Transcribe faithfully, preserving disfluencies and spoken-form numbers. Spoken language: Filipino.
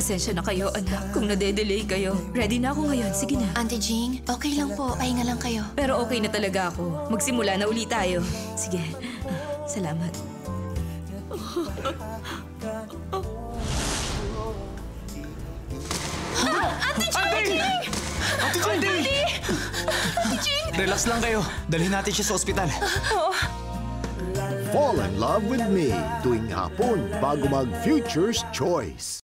Pasensya na kayo, anak, kung nade-delay kayo. Ready na ako ngayon. Sige na. Auntie Jing, okay lang po. Pahinga lang kayo. Pero okay na talaga ako. Magsimula na uli tayo. Sige. Salamat. Ate Jing! Ate Jing! Ate Jing! Relax lang kayo. Dalhin natin siya sa ospital. Fall in love with me tuwing hapon bago mag Future's Choice.